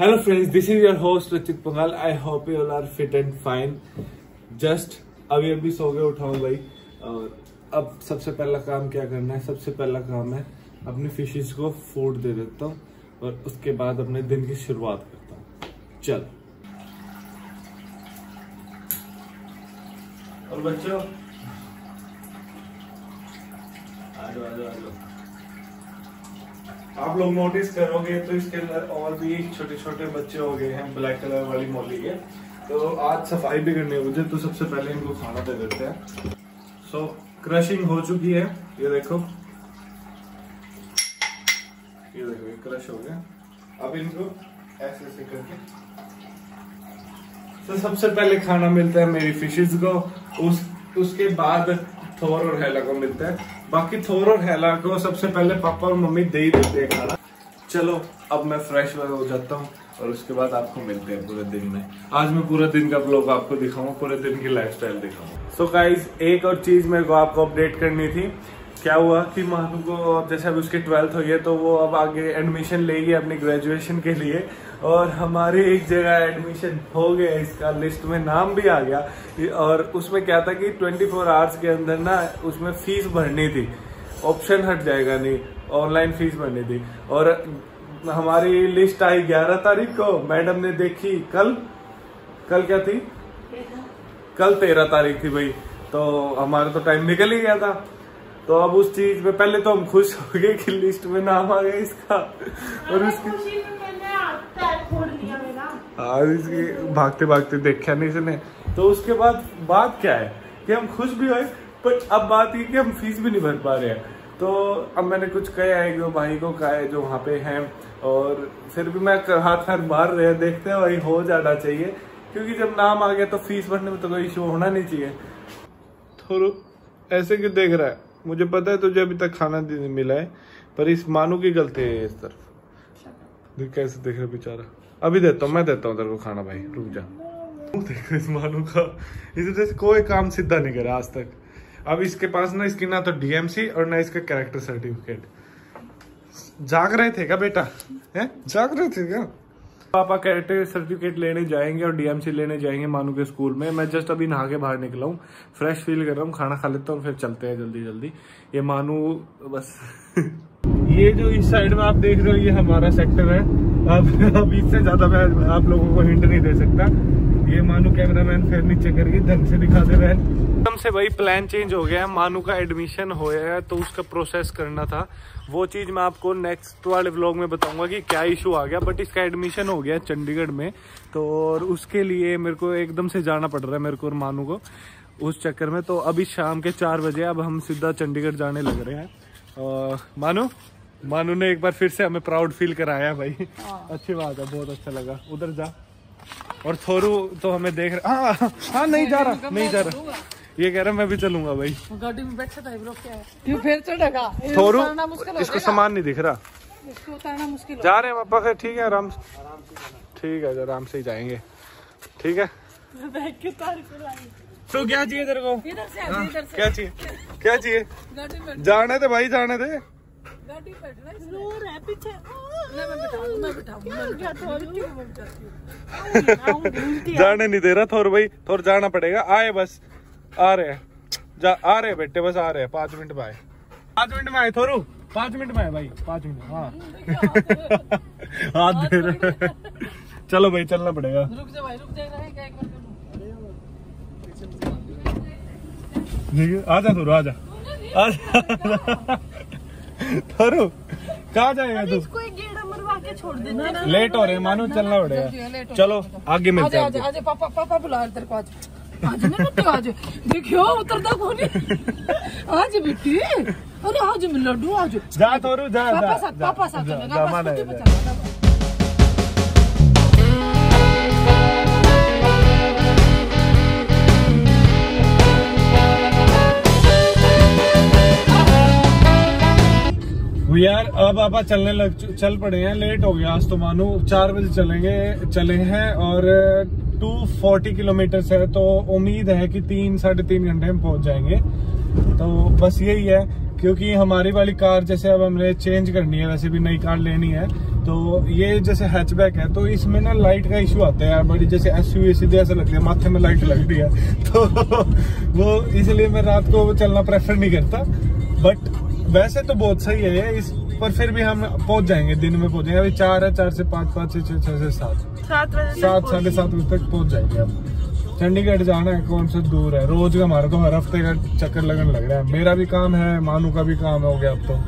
Hello friends, this is your host Rachit Pangal. I hope you all are fit and fine. Just अभी सो के उठा हूँ भाई। और अब सबसे पहला काम क्या करना है? सबसे पहला काम है अपने फिशेस को फूड दे देता हूँ और उसके बाद अपने दिन की शुरुआत करता हूँ। चल और बच्चों आ जाओ। आप लोग नोटिस करोगे तो इसके अंदर और भी छोटे छोटे बच्चे हो गए हैं ब्लैक कलर वाली मौली के। तो आज सफाई भी करनी है मुझे, तो सबसे पहले इनको खाना दे देते हैं। सो क्रशिंग हो चुकी है, ये देखो ये क्रश हो गया। अब इनको ऐसे ऐसे करके तो सबसे पहले खाना मिलता है मेरी फिशेस को, उसके बाद थोर और हेला को मिलता है। बाकी थोर और हेला को सबसे पहले पापा और मम्मी दे ही देते हैं खाना। चलो अब मैं फ्रेश हो जाता हूँ और उसके बाद आपको मिलते हैं पूरे दिन में। आज मैं पूरे दिन का ब्लॉग आपको दिखाऊंगा, पूरे दिन की लाइफस्टाइल दिखाऊंगा। सो गाइस, एक और चीज मेरे को आपको अपडेट करनी थी। क्या हुआ कि मानू को अब जैसे अब उसकी 12th हुई है तो वो अब आगे एडमिशन लेगी अपनी ग्रेजुएशन के लिए, और हमारी एक जगह एडमिशन हो गया, इसका लिस्ट में नाम भी आ गया। और उसमें क्या था कि 24 आवर्स के अंदर ना उसमें फीस भरनी थी, ऑप्शन हट जाएगा नहीं, ऑनलाइन फीस भरनी थी। और हमारी लिस्ट आई 11 तारीख को, मैडम ने देखी कल क्या थी, कल 13 तारीख थी भाई। तो हमारा तो टाइम निकल ही गया था। तो अब उस चीज में पहले तो हम खुश हो गए कि लिस्ट में नाम आ गया इसका, और उसकी इसकी भागते भागते देखा नहीं इसने। तो उसके बाद बात क्या है कि हम खुश भी हुए, पर अब बात ये कि हम फीस भी नहीं भर पा रहे हैं। तो अब मैंने कुछ कहा है, जो भाई को कहा है जो वहाँ पे हैं, और फिर भी मैं हाथ मार रहे, देखते हैं भाई हो जाना चाहिए, क्योंकि जब नाम आ गया तो फीस भरने में तो कोई इशू होना नहीं चाहिए। थोड़ा ऐसे क्यों देख रहा है? मुझे पता है तुझे अभी तक खाना मिला है, पर इस मानू की गलती है। इस तरफ देख कैसे देख रहा बेचारा। अभी देता हूँ, मैं देता हूँ तेरे को खाना भाई, रुक जा। देखो इस मानू का, इसे कोई काम सीधा नहीं करा आज तक। अब इसके पास ना इसकी ना तो डीएमसी और ना इसका कैरेक्टर सर्टिफिकेट। जाग रहे थे क्या बेटा? है जाग रहे थे क्या? पापा कैरेक्टर सर्टिफिकेट लेने जाएंगे और डीएमसी लेने जाएंगे मानू के स्कूल में। मैं जस्ट अभी नहा के बाहर निकला हूँ, फ्रेश फील कर रहा हूँ, खाना खा लेता हूँ, फिर चलते हैं जल्दी। ये मानू बस ये जो इस साइड में आप देख रहे हो ये हमारा सेक्टर है। अब इससे ज्यादा मैं आप लोगों को हिंट नहीं दे सकता। ये मानू कैमरामैन फिर नीचे करके ढंग से दिखा दे रहे हैं। एकदम से भाई प्लान चेंज हो गया है, मानू का एडमिशन हो गया है तो उसका प्रोसेस करना था। वो चीज मैं आपको नेक्स्ट वाले व्लॉग में बताऊंगा कि क्या इशू आ गया। बट इसका एडमिशन हो गया चंडीगढ़ में, तो और उसके लिए मेरे को एकदम से जाना पड़ रहा है, मेरे को और मानू को, उस चक्कर में। तो अभी शाम के 4 बजे अब हम सीधा चंडीगढ़ जाने लग रहे हैं। मानू ने एक बार फिर से हमें प्राउड फील कराया भाई। अच्छी बात है, बहुत अच्छा लगा। उधर जा। और थोरू तो हमें देख रहा, हाँ नहीं जा रहा, ये कह रहा मैं भी चलूंगा भाई। गाड़ी में बैठा था क्या है? क्यों फिर चढ़ेगा? थोरू इसको सामान नहीं दिख रहा, इसको उतारना मुश्किल। जा रहे हैं पापा, फिर ठीक है आराम से, ठीक है आराम से ही जाएंगे, ठीक है। तो क्या चाहिए तेरे को? क्या चाहिए? जाने दे भाई, जाने दे। जाने नहीं दे रहा थोर भाई, थोर जाना पड़ेगा। आए बस, आ रहे हैं, आ रहे हैं बेटे, बस आ रहे हैं। 5 मिनट में आए, 5 मिनट में आए थोरू, 5 मिनट में आए भाई, 5 मिनट। हाँ हाथ दे रहे। चलो भाई चलना पड़ेगा। रुक जा भाई, रुक जा। आजा थोरू, आजा थोरू, कहाँ जाएगा तू? इसको एक गेड़ा मरवा के छोड़ देना। लेट हो रहे मानो, चलना पड़ेगा। चलो आगे मिलते हैं। आजा पापा बुला तेरे को, आज आज देखियो उतरता कौन है आज बेटी। अरे आज मिल लड्डू, आज जा थोरू, जा पापा साथ चलेगा। यार अब पापा चल पड़े हैं, लेट हो गया आज तो। मानो 4 बजे चले हैं और 240 किलोमीटर है, तो उम्मीद है कि 3-3.5 घंटे में पहुंच जाएंगे। तो बस यही है, क्योंकि हमारी वाली कार जैसे अब हमने चेंज करनी है, वैसे भी नई कार लेनी है, तो ये जैसे हैचबैक है तो इसमें ना लाइट का इशू आता है यार, बड़ी जैसे एसयूवी सीधे ऐसा लगती है माथे में लाइट लग रही है तो वो इसलिए मैं रात को चलना प्रेफर नहीं करता। बट वैसे तो बहुत सही है इस पर, फिर भी हम पहुंच जाएंगे, दिन में पहुंचेंगे। अभी 4 है, 4 से 5, 5 से 6, 6 से 7 साढ़े 7 बजे तक पहुंच जाएंगे। अब चंडीगढ़ जाना है, कौन सा दूर है, रोज का हमारा तो हर हफ्ते का चक्कर लगने लग रहा है। मेरा भी काम है, मानू का भी काम हो गया अब तो।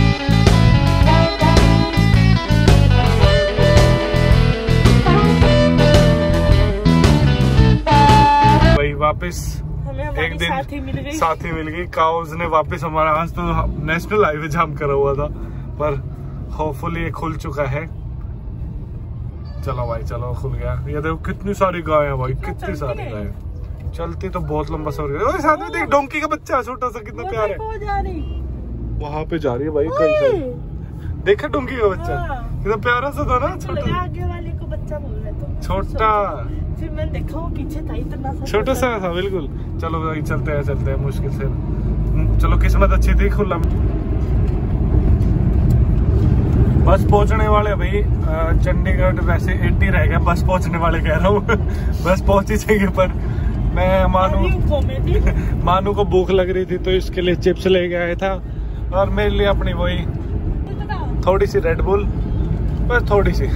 भाई वापस एक दिन साथी मिल गई, काउज ने वापस हमारा, आज तो नेशनल हाईवे जाम करा हुआ था पर होपफुली ये खुल चुका है। चलो भाई चलो, खुल गया। ये देखो कितनी सारी गाय है भाई, कितनी सारी गाय। चलती तो बहुत लंबा सफर है। साथ में देख डोंकी का बच्चा छोटा सा, कितना प्यारा है, वहां पे जा रही है भाई। कहीं देखा डोंकी का बच्चा, कितना प्यारा सा था ना, छोटा आगे वाले को बच्चा बोल रहे तुम, छोटा। फिर मैंने देखा वो पीछे था, इतना छोटा सा था बिल्कुल। चलो भाई चलते हैं मुश्किल से। चलो किस्मत अच्छी थी, खुला। बस पहुंचने वाले भाई चंडीगढ़, वैसे 80 रह गया, बस पहुंचने वाले कह रहा हूँ बस पहुंच ही जाएंगे। पर मैं मानू को भूख लग रही थी तो इसके लिए चिप्स लेके आया था, और मेरे लिए अपनी वही थोड़ी सी रेड बुल, बस थोड़ी सी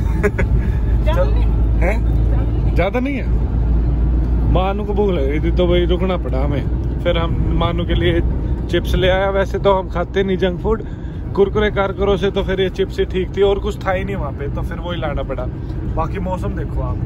है, ज्यादा नहीं है। मानू को भूख लग रही थी तो भाई रुकना पड़ा हमें। फिर हम मानू के लिए चिप्स ले आया। वैसे तो हम खाते नहीं जंक फूड, कुरकुरे कारकुरों से तो फिर ये चिप्स ही ठीक थी, और कुछ था ही नहीं वहाँ पे, तो फिर वही लाना पड़ा। बाकी मौसम देखो आप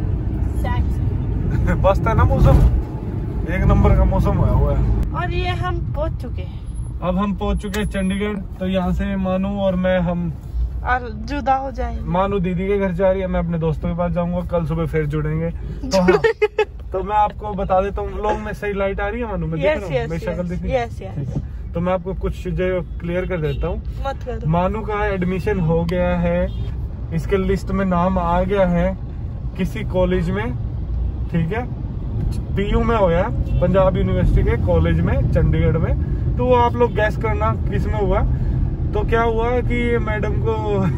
बस था ना, मौसम एक नंबर का मौसम हुआ है। और ये हम पहुँच चुके हैं, अब हम पहुँच चुके हैं चंडीगढ़। तो यहाँ से मानू और मैं हम और जुदा हो जाएंगे। मानू दीदी के घर जा रही है, मैं अपने दोस्तों के पास जाऊंगा, कल सुबह फिर जुड़ेंगे। तो हाँ, तो मैं आपको बता देता हूँ, व्लॉग में सही लाइट आ रही है मानू, मैं देख रहा हूँ, मेरी शक्ल दिख रही है। तो मैं आपको कुछ चीजें क्लियर कर देता हूँ। मानू का एडमिशन हो गया है, इसके लिस्ट में नाम आ गया है किसी कॉलेज में, ठीक है, PU में होया, पंजाब यूनिवर्सिटी के कॉलेज में चंडीगढ़ में। तो वो आप लोग गैस करना किस में हुआ। तो क्या हुआ कि ये मैडम को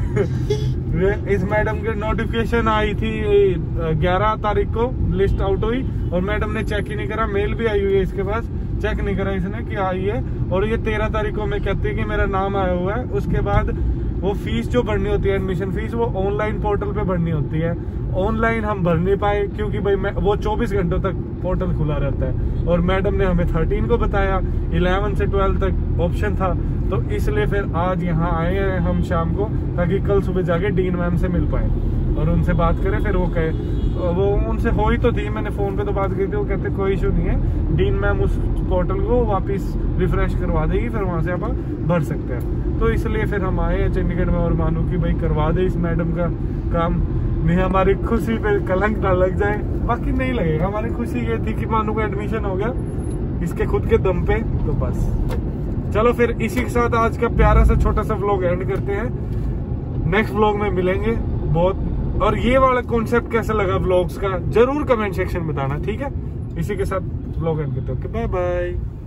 इस मैडम की नोटिफिकेशन आई थी 11 तारीख को, लिस्ट आउट हुई, और मैडम ने चेक ही नहीं करा। मेल भी आई हुई है इसके पास, चेक नहीं करा इसने कि आई है। और ये 13 तारीख को मैं कहती है कि मेरा नाम आया हुआ है। उसके बाद वो फीस जो भरनी होती है, एडमिशन फीस, वो ऑनलाइन पोर्टल पे भरनी होती है। ऑनलाइन हम भर नहीं पाए क्योंकि भाई वो 24 घंटों तक पोर्टल खुला रहता है, और मैडम ने हमें 13 को बताया, 11 से 12 तक ऑप्शन था। तो इसलिए फिर आज यहाँ आए हैं हम शाम को, ताकि कल सुबह जाके डीन मैम से मिल पाए और उनसे बात करें। फिर वो कहे, वो उनसे हो ही तो थी, मैंने फोन पे तो बात की थी, वो कहते कोई इशू नहीं है, डीन मैम उस पोर्टल को वापस रिफ्रेश करवा देगी, फिर वहाँ से आप भर सकते हैं। तो इसलिए फिर हम आए हैं चंडीगढ़ में, और मानू की भाई करवा दे इस मैडम का काम, नहीं हमारी खुशी पे कलंक ना लग जाए। बाकी नहीं लगेगा, हमारी खुशी ये थी कि मानू का एडमिशन हो गया इसके खुद के दम पे। तो बस चलो फिर इसी के साथ आज का प्यारा सा छोटा सा व्लॉग एंड करते हैं। नेक्स्ट व्लॉग में मिलेंगे बहुत। और ये वाला कॉन्सेप्ट कैसा लगा व्लॉग्स का, जरूर कमेंट सेक्शन में बताना, ठीक है। इसी के साथ व्लॉग एंड करते हैं, बाय बाय।